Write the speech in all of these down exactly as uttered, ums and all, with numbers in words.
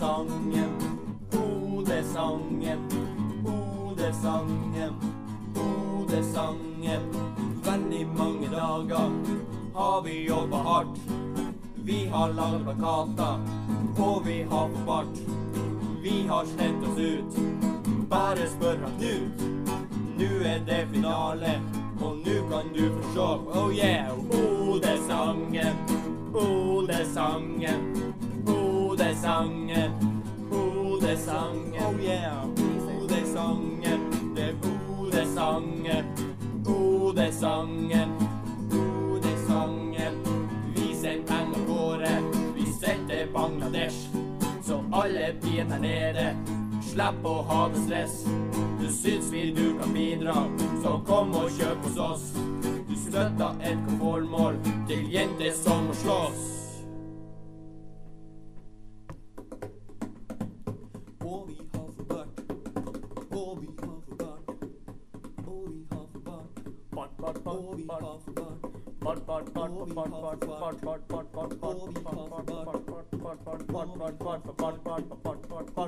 Hodesangen, hodesangen, hodesangen, hodesangen. Veldig mange dager har vi jobbet hardt. Vi har laget plakater, og vi har fått bart. Vi har slengt oss ut, bare spør han Knut. Nå er det finale, og nå kan du få se. Oh yeah, hodesangen, hodesangen, hodesangen, hodesangen. Oh yeah, hodesangen, det er hodesangen, hodesangen, hodesangen. Vi sender penger gårde, vi setter Bangladesh, så alle bier der nede slipp å ha det stress. Du syns vi du kan bidra, så kom og kjøp hos oss. Du støtter et formål til jenter som må slåss. Og vi har for bart, og vi har for bart, og vi har for bart, bart, bart, bart, og vi har for bart, bart, bart, bart, bart, bart, bart, bart, bart, bart, bart, og vi har for bart, bart, bart, bart, bart, bart, bart, bart, bart,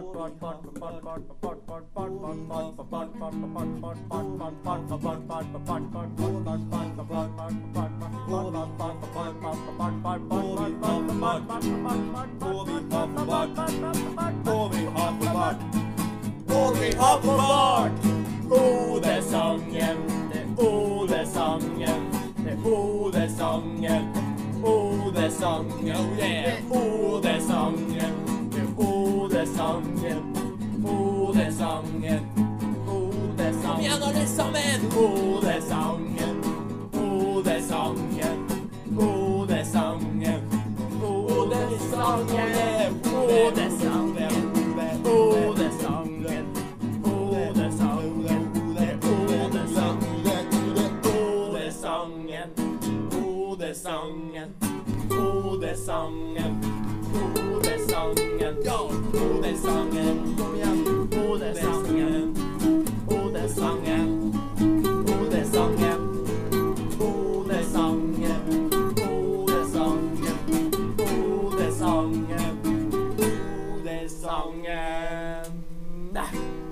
og vi har for bart. Hodesangen, det er hodesangen, det er hodesangen, hodesangen, oh yeah, hodesangen, det er hodesangen, hodesangen, hodesangen. Kom igjen alle sammen! Hodesangen, hodesangen, hodesangen, hodesangen, hodesangen, hodesangen, hodesangen, hodesangen, hodesangen, hodesangen, ja, hodesangen, kom igjen, hodesangen, hodesangen, hodesangen, hodesangen, hodesangen, hodesangen, hodesangen.